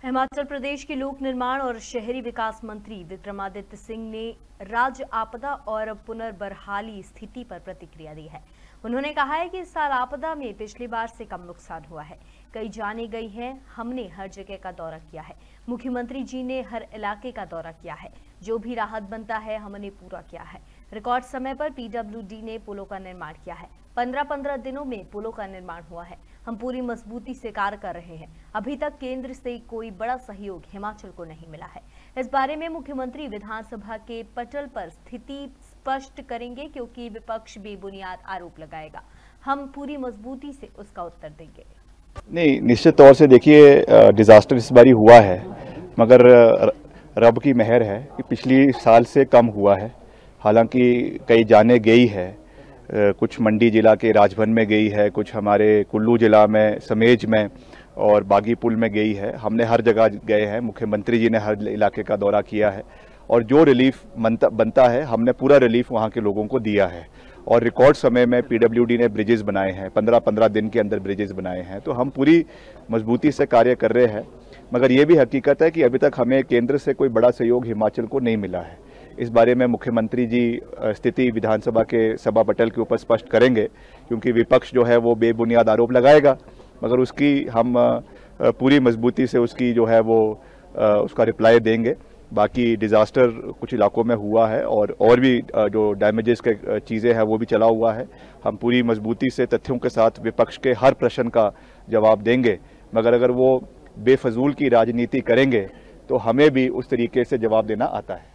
हिमाचल प्रदेश के लोक निर्माण और शहरी विकास मंत्री विक्रमादित्य सिंह ने राज्य आपदा और पुनर्बहाली स्थिति पर प्रतिक्रिया दी है। उन्होंने कहा है कि इस साल आपदा में पिछली बार से कम नुकसान हुआ है। कई जाने गई हैं, हमने हर जगह का दौरा किया है। मुख्यमंत्री जी ने हर इलाके का दौरा किया है। जो भी राहत बनता है हमने पूरा किया है। रिकॉर्ड समय पर पीडब्ल्यूडी ने पुलों का निर्माण किया है। 15-15 दिनों में पुलों का निर्माण हुआ है। हम पूरी मजबूती से कार्य कर रहे हैं। अभी तक केंद्र से कोई बड़ा सहयोग हिमाचल को नहीं मिला है। इस बारे में मुख्यमंत्री विधानसभा के पटल पर स्थिति स्पष्ट करेंगे, क्योंकि विपक्ष बेबुनियाद आरोप लगाएगा। हम पूरी मजबूती से उसका उत्तर देंगे। नहीं, निश्चित तौर से देखिए, डिजास्टर इस बारी हुआ है, मगर रब की मेहर है कि पिछली साल से कम हुआ है। हालांकि कई जाने गई है, कुछ मंडी जिला के राजभवन में गई है, कुछ हमारे कुल्लू जिला में समेज में और बागी पुल में गई है। हमने हर जगह गए हैं। मुख्यमंत्री जी ने हर इलाके का दौरा किया है और जो रिलीफ बनता है हमने पूरा रिलीफ वहाँ के लोगों को दिया है। और रिकॉर्ड समय में पीडब्ल्यूडी ने ब्रिजेस बनाए हैं, 15-15 दिन के अंदर ब्रिजेस बनाए हैं। तो हम पूरी मजबूती से कार्य कर रहे हैं, मगर ये भी हकीकत है कि अभी तक हमें केंद्र से कोई बड़ा सहयोग हिमाचल को नहीं मिला है। इस बारे में मुख्यमंत्री जी स्थिति विधानसभा के सभा पटल के ऊपर स्पष्ट करेंगे, क्योंकि विपक्ष जो है वो बेबुनियाद आरोप लगाएगा, मगर उसकी हम पूरी मजबूती से उसकी जो है वो उसका रिप्लाई देंगे। बाकी डिज़ास्टर कुछ इलाकों में हुआ है और भी जो डैमेजेस के चीज़ें हैं वो भी चला हुआ है। हम पूरी मजबूती से तथ्यों के साथ विपक्ष के हर प्रश्न का जवाब देंगे, मगर अगर वो बेफजूल की राजनीति करेंगे तो हमें भी उस तरीके से जवाब देना आता है।